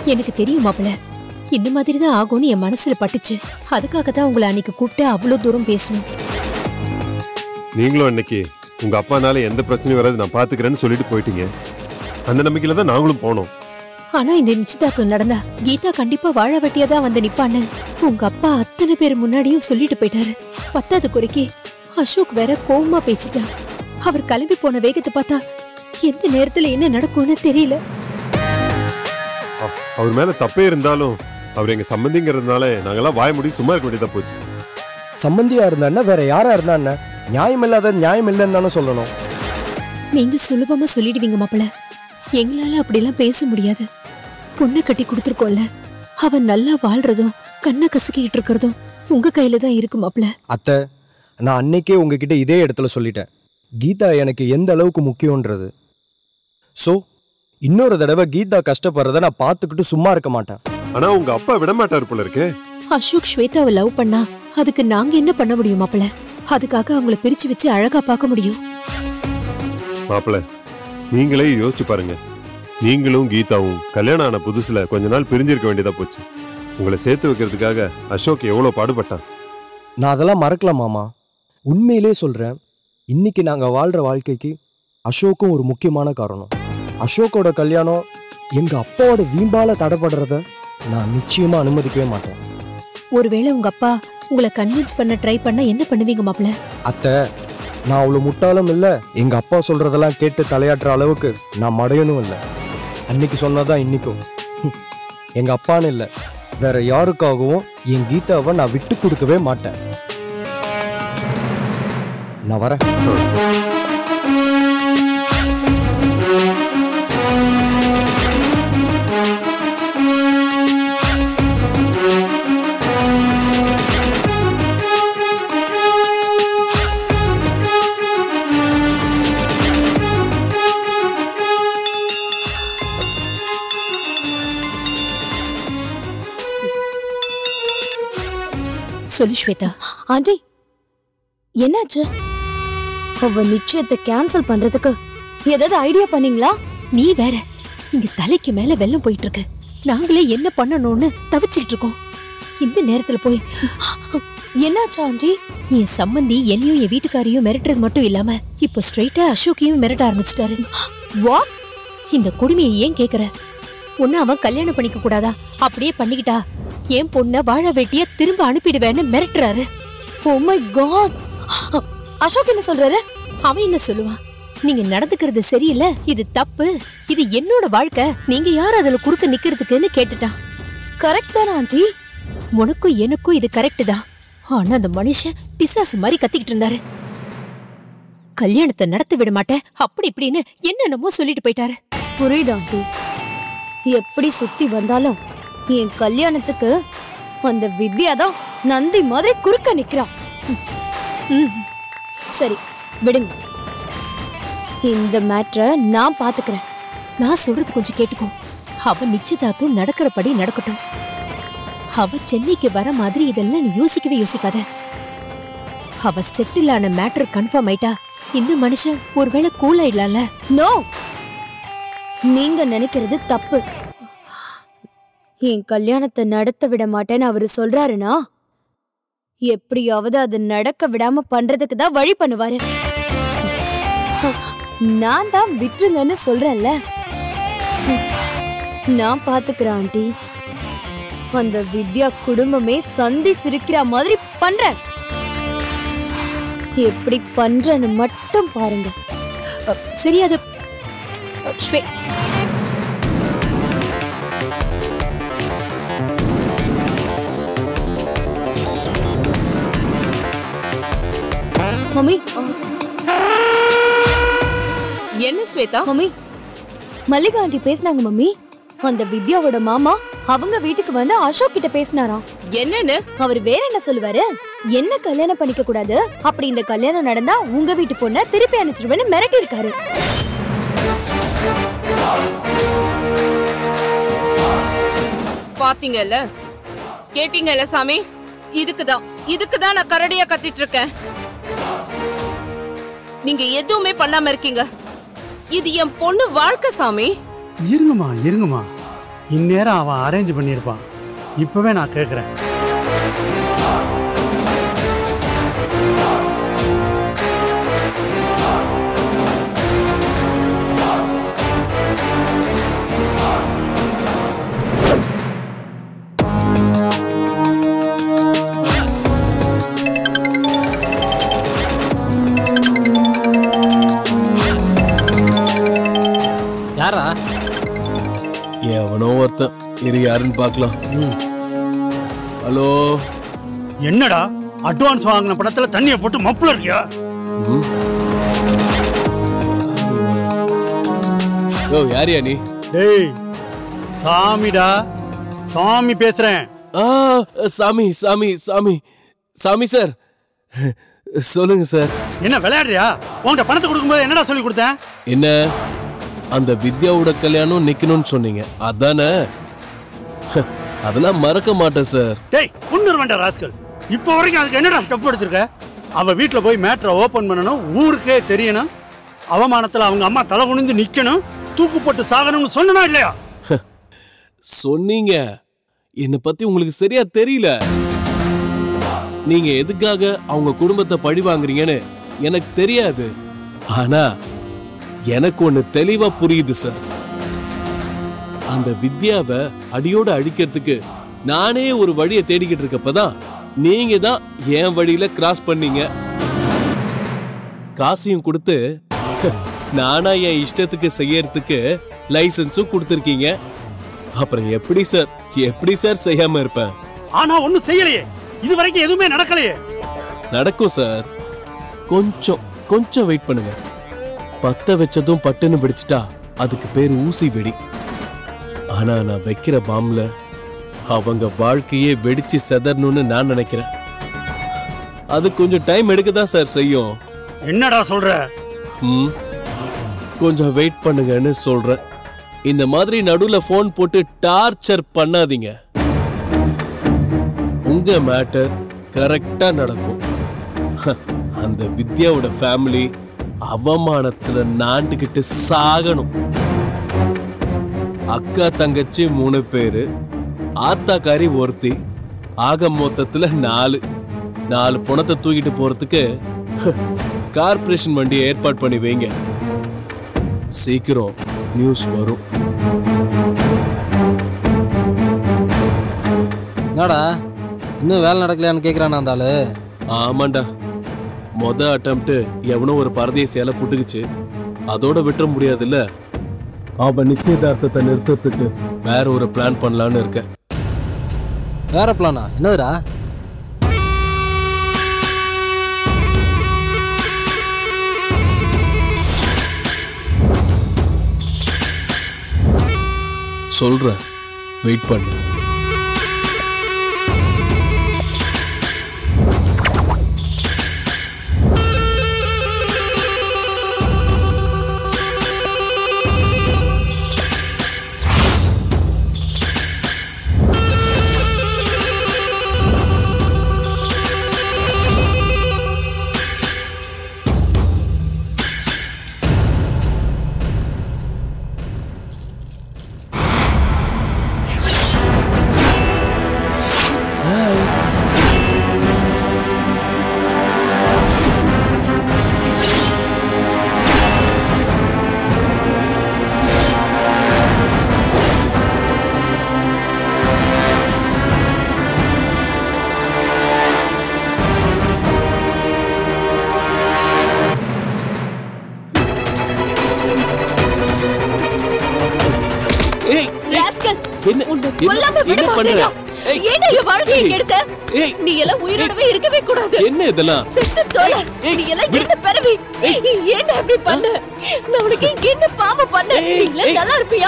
எனக்கு தெரியும் மாப்பிள, இந்த மாதிரி தான் ஆகும்னு என் மனசுல பட்டுச்சு. அதுக்காக தான் உங்களை அன்னைக்கு கூப்பிட்டு அவ்வளவு தூரம் பேசணும். நீங்களும் அன்னைக்கு உங்க அப்பானால எந்த பிரச்சனையும் வராது நான் பாத்துக்கிறேன்னு சொல்லிட்டு போயிட்டீங்க. அந்த நம்பிக்கையில தான் நாங்களும் போனோம். ஆனா இந்த நிச்சயதார்த்தம் நடந்தா கீதா கண்டிப்பா வாழ வெட்டியா தான் வந்து நிப்பான்னு உங்க அப்பா அத்தனை பேர் முன்னாடியும் சொல்லிட்டு போயிட்டாரு. பத்தாவது குறைக்கு அசோக் வேற கோவமா பேசிட்டான். அவர் கிளம்பி போன வேகத்தை பார்த்தா எந்த நேரத்துல என்ன நடக்கும்னு தெரியல. அவர் மேல தப்பே இருந்தாலும் அவர் எங்க சம்பந்திங்கிறதுனால நாங்கெல்லாம் வாய முடி சும்மா இருக்க வேண்டியதா போச்சு. சம்பந்தியா இருந்தா வேற யாரா இருந்தா என்ன? நியாயம் இல்லாத நியாயம் இல்லைன்னு தானே சொல்லணும். நீங்க சுலபமா சொல்லிடுவீங்க மாப்பிள, எங்களால அப்படிலாம் பேச முடியாது. பொண்ணை கட்டி கொடுத்துருக்கோம்ல, அவன் நல்லா வாழ்றதும் கண்ணை கசக்கிட்டு இருக்கிறதும் உங்க கையில தான் இருக்கு மாப்பிள. அத்தை, நான் அன்னைக்கே உங்ககிட்ட இதே இடத்துல சொல்லிட்டேன், கீதா எனக்கு எந்த அளவுக்கு முக்கியம்ன்றது. சோ இன்னொரு தடவை கீதா கஷ்டப்படுறத நான் பார்த்துக்கிட்டு சும்மா இருக்க மாட்டேன். ஆனா உங்க அப்பா விட மாட்டாரு போல இருக்கே. அசோக் ஸ்வேதாவை லவ் பண்ணா அதுக்கு நாங்க என்ன பண்ண முடியும் மாப்பிள? அதுக்காக அவங்கள பிரிச்சு வச்சு அழகா பார்க்க முடியும். மாப்பிள, நீங்களே யோசிச்சு பாருங்க. நீங்களும் கீதாவும் கல்யாணம் ஆன புதுசுல கொஞ்ச நாள் பிரிஞ்சிருக்க வேண்டியதா போச்சு. உங்களை சேர்த்து வைக்கிறதுக்காக அசோக் எவ்வளவு பாடுபட்டான். நான் அதெல்லாம் மறக்கல மாமா. உண்மையிலே சொல்றேன், இன்னைக்கு நாங்க வாழ்ற வாழ்க்கைக்கு அசோக்கும் ஒரு முக்கியமான காரணம். அசோக்கோட கல்யாணம் எங்க அப்பாவோட வீம்பால தடைப்படுறத நான் நிச்சயமா அனுமதிக்கவே மாட்டேன். ஒருவேளை உங்க அப்பா உங்களை கன்வின்ஸ் பண்ண ட்ரை பண்ணா என்ன பண்ணுவீங்க மாப்பிள? அத்தை, நான் அவ்வளவு முட்டாளும் இல்ல, எங்க அப்பா சொல்றதெல்லாம் கேட்டு தலையாட்டுற அளவுக்கு நான் மடையனும் இல்லை. அன்னைக்கு சொன்னதான் இன்னைக்கும். எங்க அப்பான்னு இல்லை, வேற யாருக்காகவும் என் கீதாவை நான் விட்டு கொடுக்கவே மாட்டேன். நான் வரேன். சொல்லு ஸ்வேதா. ஆண்டி, என்னாச்சு? அவ நிச்சயத்தை கேன்சல் பண்றதுக்கு ஏதாவது ஐடியா பண்ணீங்களா? நீ வேற, இங்க தலைக்கு மேல வெள்ளம் போயிட்டு இருக்கு. நாங்களே என்ன பண்ணணும்னு தவிச்சிட்டு இருக்கோம். இந்த நேரத்துல போய் என்னாச்சு ஆண்டி? என் சம்பந்தி என்னையும் என் வீட்டுக்காரையும் மிரட்டுறது மட்டும் இல்லாம இப்ப ஸ்ட்ரெயிட்டா அசோக்கையும் மிரட்ட ஆரம்பிச்சிட்டாரு. வாட்? இந்த கொடுமையை ஏன் கேக்குற? ஒன்னு அவன் கல்யாணம் பண்ணிக்க கூடாதா? அப்படியே பண்ணிக்கிட்டா என் பொண்ண வாழ வெட்டிய திரும்ப அனுப்பிடுவேன்னு மிரட்டுறாரு. Oh my God! அசோக் என்ன சொல்றாரு? அவன் என்ன சொல்லுவான்? நீங்க நடந்துக்கிறது சரியில்லை, இது தப்பு, இது என்னோட வாழ்க்கை, நீங்க யார் அதுல குறுக்க நிக்கிறதுக்குன்னு கேட்டுட்டான். கரெக்ட் தானே ஆண்டி? உனக்கும் எனக்கும் இது கரெக்ட் தான். ஆனா அந்த மனுஷன் பிசாசு மாதிரி கத்திக்கிட்டு இருந்தாரு. கல்யாணத்தை நடத்த விட மாட்டேன் அப்படி இப்படின்னு என்னென்னமோ சொல்லிட்டு போயிட்டாரு. புரியுது ஆண்டி. எப்படி சுத்தி வந்தாலும் என் கல்யாணத்துக்கு அந்த வித்யாதான் நந்தி மாதிரி குறுக்க நிக்கிறான். சரி விடுங்க, இந்த மேட்டரை நான் பாத்துக்கிறேன். நான் சொல்றது கொஞ்சம் கேட்டுக்கோ. அவ நிச்சயதார்த்தம் நடக்கிறபடி நடக்கட்டும். அவ சென்னைக்கு வர மாதிரி இதெல்லாம் நீ யோசிக்கவே யோசிக்காத. அவ செட்டில் ஆன மேட்டர் கன்ஃபார்ம் ஆயிட்டா இந்த மனுஷன் ஒருவேளை கூல் ஆயிடலாம்ல. நோ, நீங்க நினைக்கிறது தப்பு. என் கல்யாணத்தை நடத்த விட மாட்டேன்னு அவரு சொல்றாருன்னா எப்படியாவது அது நடக்க விடாம பண்றதுக்கு தான் வழி பண்ணுவாரு. நான் தான் விட்டுருங்கன்னு சொல்றேன்ல. நான் பாத்துக்கிறேன் ஆண்டி. அந்த வித்யா குடும்பமே சந்தி சிரிக்கிற மாதிரி பண்றேன். எப்படி பண்றேன்னு மட்டும் பாருங்க. சரி, அது மம்மி. என்ன ஸ்வேதா? மம்மி, மல்லிகா ஆண்டி பேசினாங்க மம்மி. அந்த வித்யாவோட மாமா அவங்க வீட்டுக்கு வந்து அசோக் கிட்ட பேசினாராம். என்னன்னு? அவர் வேற என்ன சொல்லுவாரு? என்ன கல்யாணம் பண்ணிக்க கூடாது, அப்படி இந்த கல்யாணம் நடந்தா உங்க வீட்டு பொண்ண திருப்பி அனுப்பிச்சிருவேன்னு மிரட்டி இருக்காரு. பாத்தீங்கல்ல, கேட்டீங்கல்ல சாமி? இதுக்குதான் நான் கரடியா கத்திட்டு இருக்கேன். நீங்க எதுவுமே பண்ணாம இருக்கீங்க. இது என் பொண்ணு வாழ்க்கை சாமி. இருங்கம்மா. இந்நேரம் அவன் அரேஞ்ச் பண்ணியிருப்பான். இப்பவே நான் கேட்குறேன். யாரா? எவனோ ஒருத்தன். இரு யாருன்னு பார்க்கலாம். ஹலோ, என்னடா அட்வான்ஸ் வாங்கின படத்துல தண்ணியை போட்டு மப்புல இருக்கியா? யோ யாரியா நீ? டேய் சாமிடா, சாமி பேசுறேன். சாமி சாமி சாமி சாமி சார், சொல்லுங்க சார். என்ன விளையாடுறியா? உன்கிட்ட பணத்தை கொடுக்கும்போது என்னடா சொல்லி கொடுத்தேன்? என்ன அந்த வித்யாவோட கல்யாணம் நிக்கணும்னு சொன்னீங்க அதானே? அதெல்லாம் மறக்க மாட்டேன் சார். டேய் கொன்னுருவேண்டா ராஸ்கல். இப்போ வரைக்கும் அதுக்கு என்னடா ஸ்டெப் எடுத்திருக்க? அவ வீட்டுல போய் மேட்ரை ஓபன் பண்ணணும், ஊருக்கே தெரியணும், அவமானத்துல அவங்க அம்மா தலை குனிந்து நிக்கணும், தூக்கு போட்டு சாகணும்னு சொன்னா இல்லையா? சொன்னீங்க. என்னை பத்தி உங்களுக்கு சரியா தெரியல. நீங்க எதுக்காக அவங்க குடும்பத்தை பழி வாங்குறீங்கன்னு எனக்கு தெரியாது. ஆனா எனக்கு ஒண்ணு தெளிவா புரியுது சார். அந்த வித்யாவை அடியோட அழிக்கிறதுக்கு நானே ஒரு வழியை தேடிக்கிட்டு இருக்கப்பதான் நீங்க தான் என் வழியில கிராஸ் பண்ணீங்க. காசையும் கொடுத்து நானா என் இஷ்டத்துக்கு செய்யறதுக்கு லைசன்ஸும் கொடுத்துருக்கீங்க. அப்புறம் எப்படி சார் செய்யாம இருப்பேன்? ஆனா ஒண்ணும் செய்யலையே, இது வரைக்கும் எதுவுமே நடக்கலையே. நடக்கும் சார். கொஞ்சம் வெயிட் பண்ணுங்க. பத்த வச்சதும் பட்டுன்னு பிடிச்சிட்டா அதுக்கு பேரு ஊசி வெடி. ஆனா நான் வைக்கிற பாம்ல அவங்க வாழ்க்கையே வெடிச்சு செதறணும்னு நான் நினைக்கிறேன். அது கொஞ்சம் டைம் எடுக்கதான் சார் செய்யும். என்னடா சொல்ற? கொஞ்சம் வெயிட் பண்ணுங்கன்னு சொல்றேன். இந்த மாதிரி நடுவுல போன் போட்டு டார்ச்சர் பண்ணாதீங்க. உங்க மேட்டர் கரெக்டா நடக்கும். அந்த வித்யாவோட ஃபேமிலி அவமானத்துல நாண்டுகிட்டு சாகணும். அக்கா தங்கச்சி 3 பேரு, ஆத்தாக்காரி ஒருத்தி, ஆக மொத்தத்துல 4 பணத்தை தூக்கிட்டு போறதுக்கு கார்பரேஷன் வண்டியை ஏற்பாடு பண்ணி வைங்க. சீக்கிரம் நியூஸ் வரும். என்னடா இன்னும் வேலை நடக்கலையான்னு கேட்குறான் அந்த ஆளு. ஆமாண்டா, அட்டெம்ப்ட் எவனோ ஒரு பரதேசியால புட்டுக்குச்சு. அதோட விட்டுற முடியாதுல்ல. அவன் நிச்சயதார்த்தத்தை நிறுத்தத்துக்கு வேற ஒரு பிளான் பண்ணலான்னு இருக்க. வேற பிளானா? என்னதுடா? சொல்றேன், வெயிட் பண்ணு. இருக்கவே கூடாது. என்ன இதெல்லாம்? செத்து தோல. நீ எல்லாம் என்ன பரவி? ஏன்டா இப்படி பண்ண? நான் உனக்கு என்ன பாவம் பண்ண? நீ நல்லா இருப்பியா?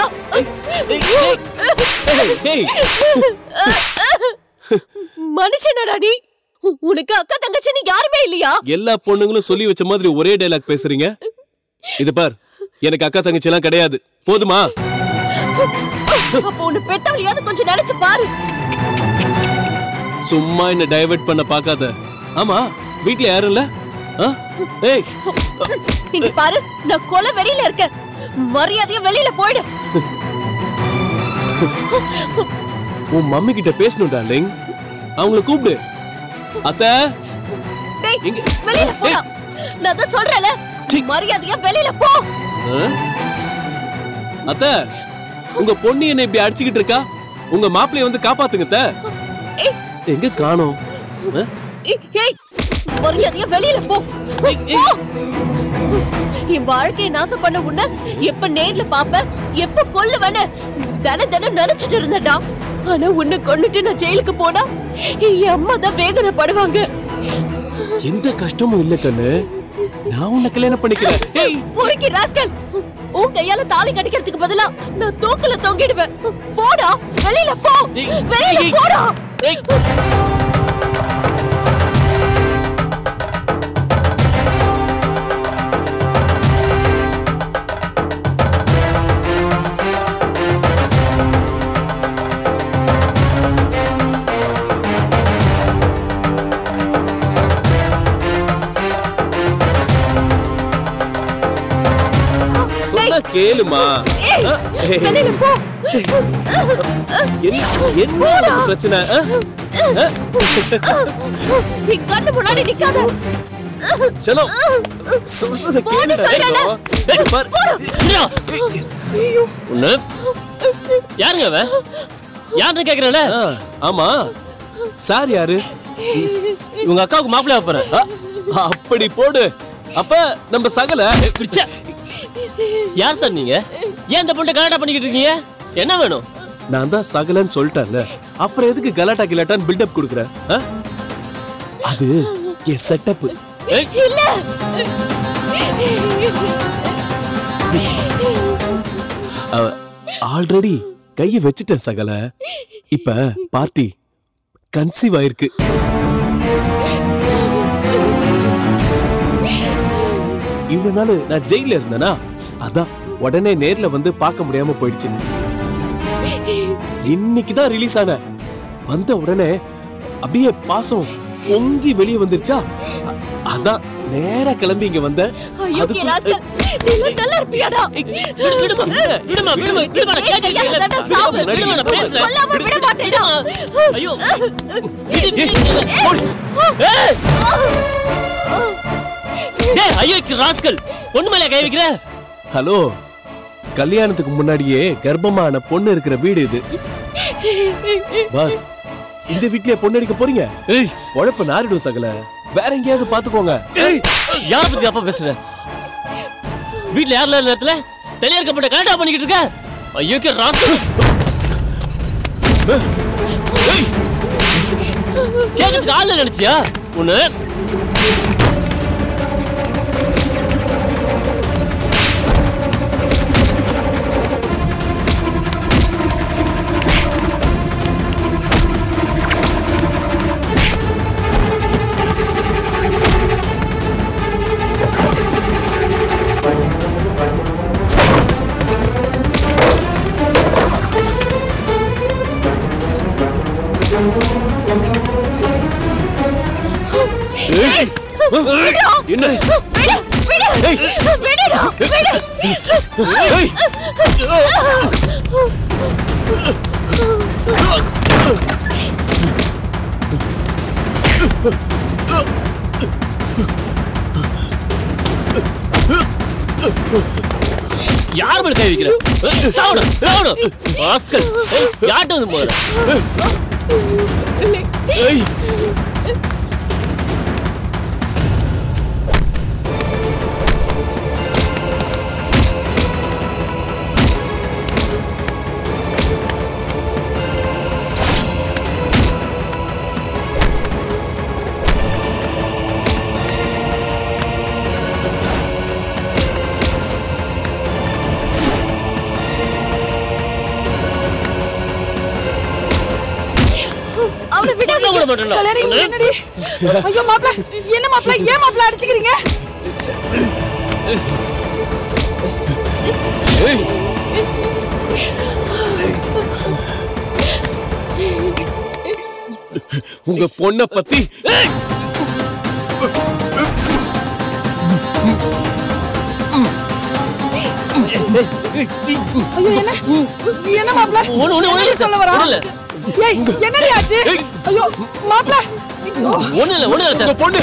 மனுஷனடா நீ. உனக்கு அக்கா தங்கச்சி யாருமே இல்லையா? எல்லா பொண்ணுங்களும் சொல்லி வச்ச மாதிரி ஒரே டயலாக் பேசுறீங்க. இது பார், எனக்கு அக்கா தங்கச்சி எல்லாம் கிடையாது. போதுமா? அப்ப உன்னை பெத்தவளியாவது கொஞ்சம் நினைச்சு பாரு. சும்மா என்ன டைவர்ட் பண்ண பாக்காத. ஆமா, வீட்ல யாரும் இல்ல? ஏய், இங்க பாரு, நான் கொலை வெறியில இருக்கேன். மரியாதையா வெளியில போயிடு. உன் மம்மி கிட்ட பேசணும் டார்லிங். அவங்கள கூப்பிடு. அத்தை டேய் வெளியில போடா. நான் தான் சொல்றேன்ல மரியாதையா வெளியில போ. அத்தை உங்க பொண்ணு என்ன இப்படி அடிச்சுக்கிட்டு இருக்கா? உங்க மாப்பிளைய வந்து காப்பாத்துங்க அத்தை. எங்க காணோம்? ஏய் மரியாதையா வெளியில போ. என் வாழ்க்கையை நாசம் பண்ண உன்ன எப்ப நேர்ல பாப்ப எப்ப கொல்லுவேன்னு தினம் நினைச்சிட்டு இருந்தடா. ஆனா உன்னை கொன்னுட்டு நான் ஜெயிலுக்கு போனா என் அம்மா தான் வேதனைப்படுவாங்க. எந்த கஷ்டமும் இல்ல கண்ணு. நான் உன்னை கல்யாணம் பண்ணிக்கிறேன். பொறுக்கி ராஸ்கல். உன் கையால தாலி கட்டிக்கிறதுக்கு பதிலா நான் தூக்குல தொங்கிடுவேன். போடா வெளியில போ. வெளியில போடா. சொன்னா கேளுமா. வெளியில போ. என்ன பிரச்சனை? நீ கண்ணு முன்னாடி நிக்காத. சலோ சொல்றத கேளு. உன்ன யாருங்க அவ? யாருன்னு கேக்குறல? ஆமா சார் யாரு? உங்க அக்காவுக்கு மாப்பிள்ளை வைப்பறேன். அப்படி போடு. அப்ப நம்ம சகல யார் சார் நீங்க? ஏன் இந்த பொண்ணை கலாட்டா பண்ணிக்கிட்டு இருக்கீங்க? என்ன வேணும்? நான் தான் சகலன்னு சொல்லிட்டேன்ல, அப்புறம் எதுக்கு கலாட்டா கிலாட்டான்னு பில்டப் கொடுக்குற? அது என் செட்டப். இல்ல ஆல்ரெடி கைய வச்சுட்டேன் சகல. இப்ப பார்ட்டி கன்சீவ் ஆயிருக்கு. இவ்வளவு நாள் நான் ஜெயில இருந்தேனா, அதான் உடனே நேர்ல வந்து பார்க்க முடியாம போயிடுச்சு. இன்னைக்குதான் ரிலீஸ் ஆன. வந்த உடனே அப்படியே பாசம் பொங்கி வெளியே வந்துருச்சா, அதான் நேரா கிளம்பி இங்க வந்த. ஹலோ, கல்யாணத்துக்கு முன்னாடியே கர்ப்பமான பொண்ணு இருக்கிற வீடு இது. பாஸ், இந்த வீட்லயே பொண்ணு அடிக்க போறீங்க? உழைப்பு நாரிடும் சகல. வேற எங்கேயாவது பாத்துக்கோங்க. யார பத்தி அப்பா பேசுற? வீட்ல யாருல நேரத்துல தனியா இருக்கப்பட்ட கலாட்டா பண்ணிக்கிட்டு இருக்க? ஐயோ ராஸ்கல். கேட்கறதுக்கு ஆள் நினைச்சியா உன்ன? என்ன? யார் மேல கை வைக்கிற? சாவுடு சாவுடு ராஸ்கல். யார்ட்ட வந்து போற? ஐயோ மாப்ள, என்ன மாப்ள, ஏன் மாப்ள அடிச்சுக்கிறீங்க? உங்க பொண்ண பத்தி ஐயோ என்ன என்ன மாப்ள ஒண்ணு சொல்ல வரா ஏய் என்னடி ஆச்சு ஐயோ மாப்ள ஒண்ணு இல்ல பொண்ணு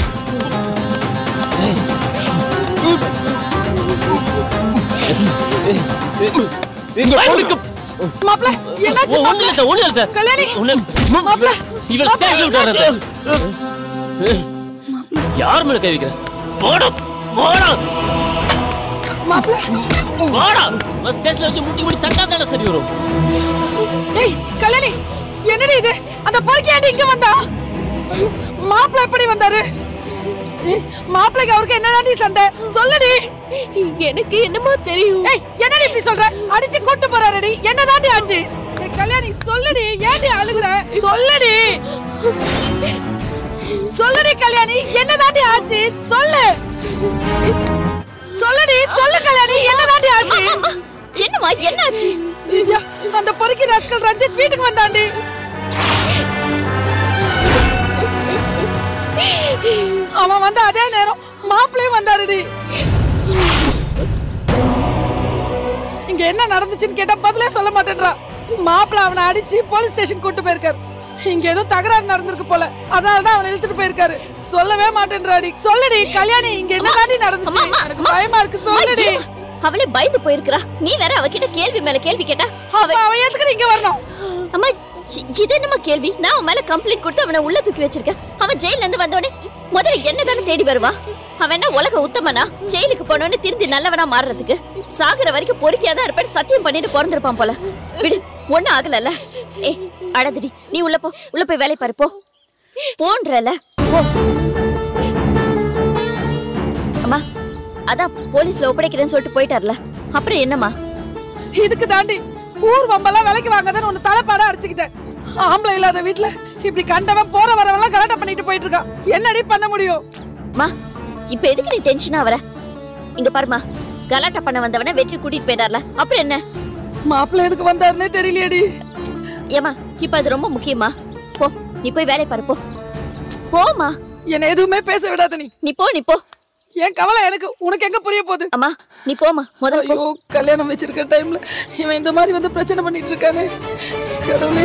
எங்க பொண்ணுக்கு மாப்ள என்னாச்சு ஒண்ணு இல்ல கல்யாணி மாப்ள இவன் ஸ்டேஷன்ல விட்டாரு யார் மேல கை வைக்கிற போடா மாப்ள ஸ்டேஷன்ல வச்சு முட்டி தட்டா தானே சரி வரும். ஏய் கல்யாணி என்னடி இது அந்த பொறுக்கியாண்டி இங்க வந்தா மாப்ள எப்படி வந்தாரு மாப்பிளைக்கு அவருக்கு என்னதாண்டி சண்டை சொல்லுடி எனக்கு என்னமா தெரியும் ஏய் என்னடி இப்படி சொல்ற அடிச்சு கூட்டி போறாருடி என்னதாண்டி ஆச்சு கல்யாணி சொல்லுடி ஏன்டி அழுகுற சொல்லுடி கல்யாணி என்னதாண்டி ஆச்சு சொல்லு கல்யாணி என்னதாண்டி ஆச்சு என்னமா என்னாச்சு அந்த பொறுக்கி ராஸ்கல் ரஞ்சித் வீட்டுக்கு வந்தாண்டி அவன் வந்து அதே நேரம் மாப்பிளையும் வந்தாருடி இங்க என்ன நடந்துச்சுன்னு கேட்டா பதிலே சொல்ல மாட்டேன்றா மாப்பிள்ள அவனை அடிச்சு போலீஸ் ஸ்டேஷன் கூட்டு போயிருக்காரு இங்க ஏதோ தகராறு நடந்திருக்கு போல அதனாலதான் அவனை இழுத்துட்டு போயிருக்காரு சொல்லவே மாட்டேன்றாடி சொல்லுடி கல்யாணி இங்க என்னதாண்டி நடந்துச்சு எனக்கு பயமா இருக்கு சொல்லுடி அவளே பயந்து போயிருக்கா நீ வேற அவகிட்ட கேள்வி மேல கேள்வி கேட்டா அவன் எதுக்கு இங்க வரணும் அம்மா இது என்னமா கேள்வி நான் அவன் மேல கம்ப்ளைண்ட் கொடுத்து அவனை உள்ள தூக்கி வச்சிருக்கேன் அவன் ஜெயில இருந்து வந்தோடனே முதல்ல என்னதானே தேடி வருவான் அவன் என்ன உலக உத்தமனா ஜெயிலுக்கு போனோன்னு திருந்தி நல்லவனா மாறுறதுக்கு சாகுற வரைக்கும் பொறுக்கியாதான் இருப்பேன் சத்தியம் பண்ணிட்டு பிறந்திருப்பான் போல விடு ஒண்ணும் ஆகல ஏ அழதுடி நீ உள்ள போய் வேலை பாரு போன்றல அம்மா அதான் போலீஸ்ல ஒப்படைக்கிறேன்னு சொல்லிட்டு போயிட்டார்ல அப்புறம் என்னம்மா இதுக்கு தாண்டி ஊர் வம்பெல்லாம் விலைக்கு வாங்கதான் ஒன்னு தலைப்பாடா அடிச்சுக்கிட்டேன் ஆம்பளை இல்லாத வீட்டுல இப்படி கண்டவன் போற வரவெல்லாம் கலாட்டம் பண்ணிட்டு போயிட்டு இருக்கான் என்னடி பண்ண முடியும் மா இப்ப எதுக்கு நீ டென்ஷனா வர இங்க பாருமா கலாட்டா பண்ண வந்தவன வெற்றி கூட்டிட்டு போயிட்டார்ல அப்புறம் என்ன மாப்பிள்ள எதுக்கு வந்தாருன்னே தெரியலையேடி ஏமா இப்ப அது ரொம்ப முக்கியமா போ நீ போய் வேலை பாரு போமா என்ன எதுவுமே பேச விடாத நீ போ ஏன் கவலை எனக்கு உனக்கு எங்க புரிய போகுது அம்மா நீ போமா முதல்ல ஐயோ கல்யாணம் வச்சிருக்க டைம்ல இவன் இந்த மாதிரி வந்து பிரச்சனை பண்ணிட்டு இருக்கானே கடவுளே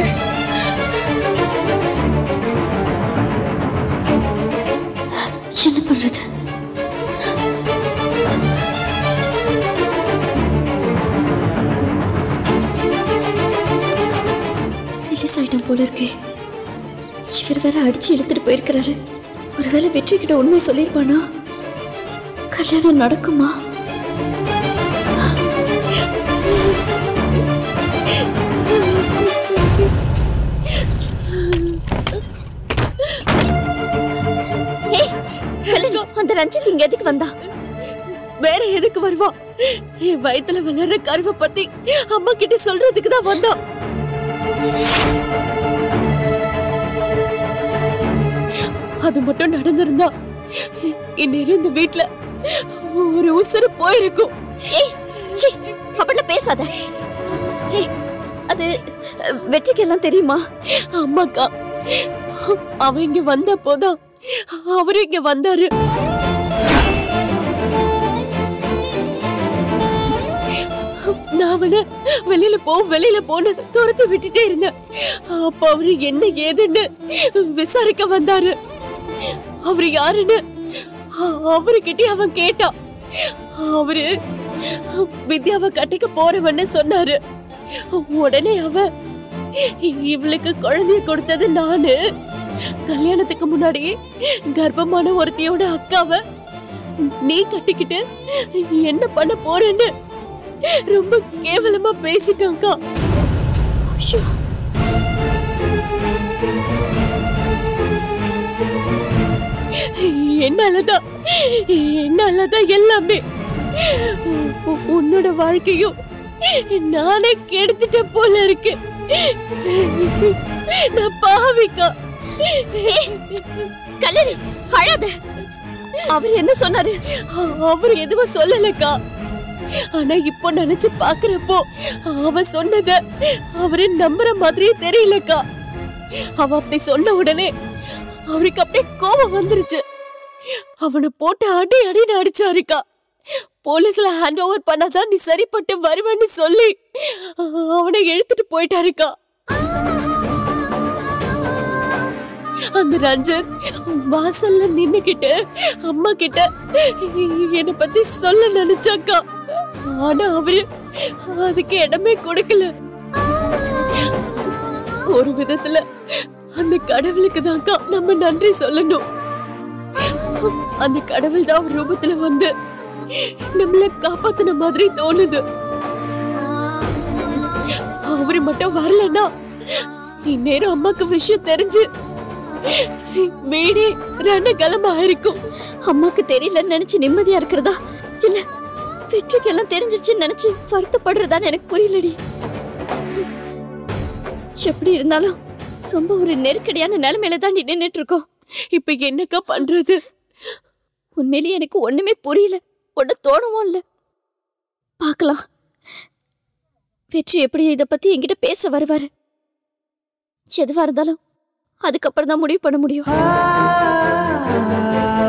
என்ன பண்றது ரிலீஸ் ஆயிட்டம் போல இருக்கே இவர் வேற அடிச்சு இழுத்துட்டு போயிருக்கிறாரு ஒருவேளை வெற்றி கிட்ட உண்மை சொல்லிருப்பானா கல்யாணம் நடக்குமா அந்த ரஞ்சித் இங்க எதுக்கு வந்தா வேற எதுக்கு வருவா என் வயித்துல வளர்ற கருவை பத்தி அம்மா கிட்ட சொல்றதுக்கு தான் வந்தா அது மட்டும் நடந்திருந்தா இந்நேரம் இந்த வீட்டுல ஒரு உசுறு போயிருக்கும் அப்படிலாம் பேசாத அது வெற்றிக்கு எல்லாம் தெரியுமா அம்மாக்கா அவ இங்க வந்த போதான் அவரு இங்க வந்தாரு நான் அவனை வெளியில போன்னு துரத்து விட்டுட்டே இருந்தேன் அப்ப அவரு என்ன ஏதுன்னு விசாரிக்க வந்தாரு அவரு யாருன்னு அவருகிட்ட அவன் கேட்டான் அவரு வித்யாவை கட்டிக்க போறவன்னு சொன்னாரு உடனே அவ இவளுக்கு குழந்தைய கொடுத்தது நானு கல்யாணத்துக்கு முன்னாடியே கர்ப்பமான ஒருத்தியோட அக்காவை நீ கட்டிக்கிட்டு என்ன பண்ண போறேன்னு ரொம்ப கேவலமா பேசிட்டாங்கா என்னாலதான் எல்லாமே உன்னோட வாழ்க்கையும் நானே கெடுத்துட்ட போல இருக்கு நான் பாவிக்கா கல்யாணி அழாத அவர் என்ன சொன்னாரு அவர் எதுவும் சொல்லலக்கா ஆனா இப்போ நினைச்சு பாக்குறப்போ அவ சொன்னத அவரு நம்புற மாதிரியே தெரியலக்கா அவ அப்படி சொன்ன உடனே அவருக்கு அப்படியே கோபம் வந்துருச்சு அவனை போட்டு அடின்னு அடிச்சாருக்கா போலீஸ்ல ஹேண்ட் ஓவர் பண்ணாதான் நீ சரிப்பட்டு வருவேன்னு சொல்லி அவனை எடுத்துட்டு போயிட்டாருக்கா. அந்த ரஞ்சித் வாசல்ல நின்னுக்கிட்டு அம்மா கிட்ட என்னை பத்தி சொல்ல நினைச்சாக்கா. ஆனா அவரு அதுக்கு இடமே கொடுக்கல. ஒரு விதத்துல அந்த கடவுளுக்கு தான்க்கா நம்ம நன்றி சொல்லணும். அந்த கடவுள் தான் ஒரு ரூபத்துல வந்து நம்மள காப்பாத்தின மாதிரி தோணுது. அவரு மட்டும் வரலன்னா இந்நேரம் அம்மாக்கு விஷயம் தெரிஞ்சு வீடே ரணகலமா இருக்கும். அம்மாக்கு தெரியலன்னு நினைச்சு நிம்மதியா இருக்கிறதா இல்ல வெற்றிக்கு எல்லாம் தெரிஞ்சிருச்சுன்னு நினைச்சு வருத்தப்படுறதான்னு எனக்கு புரியலடி. எப்படி இருந்தாலும் ரொம்ப ஒரு நெருக்கடியான நிலைமையில தான் நின்னுட்டு இருக்கோம். இப்ப என்னக்கா பண்றது? உண்மையிலேயே எனக்கு ஒண்ணுமே புரியல, ஒண்ணு தோணவும் இல்ல. பார்க்கலாம், வெற்றி எப்படி இத பத்தி என்கிட்ட பேச வருவாரு. எதுவா இருந்தாலும் அதுக்கப்புறம் தான் முடிவு பண்ண முடியும்.